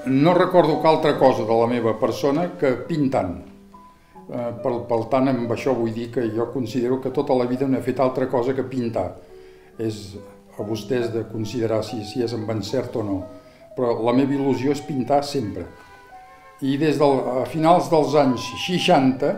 No recordo que altra cosa de la meva persona que pintant. Per tant, amb això vull dir que jo considero que tota la vida no he fet altra cosa que pintar. És a vostès de considerar si és amb encert o no. Però la meva il·lusió és pintar sempre. I des de finals dels anys 60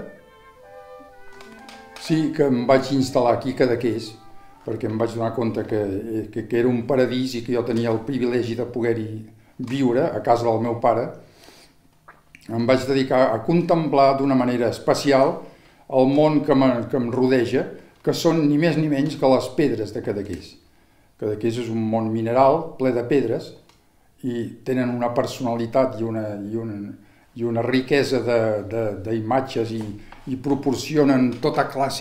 sí que em vaig instal·lar aquí a Cadaqués, perquè em vaig donar compte que era un paradís i que jo tenia el privilegi de poder-hi viure a casa del meu pare. Em vaig dedicar a contemplar d'una manera especial el món que em rodeja, que són ni més ni menys que les pedres de Cadaqués. Cadaqués és un món mineral ple de pedres i tenen una personalitat i una riquesa d'imatges i proporcionen tota classe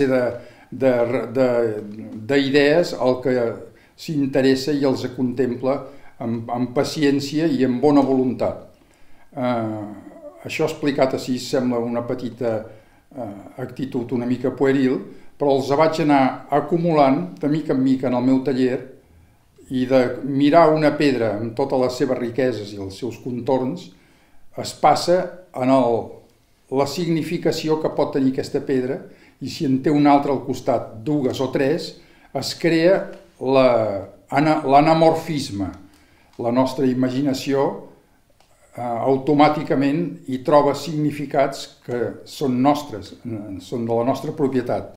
d'idees al que s'interessa i els contempla amb paciència i amb bona voluntat. Això explicat així sembla una petita actitud una mica pueril, però els vaig anar acumulant de mica en mica en el meu taller i de mirar una pedra amb totes les seves riqueses i els seus contorns es passa en la significació que pot tenir aquesta pedra i si en té una altra al costat, dues o tres, es crea l'anamorfisme. La nostra imaginació automàticament hi troba significats que són nostres, són de la nostra propietat.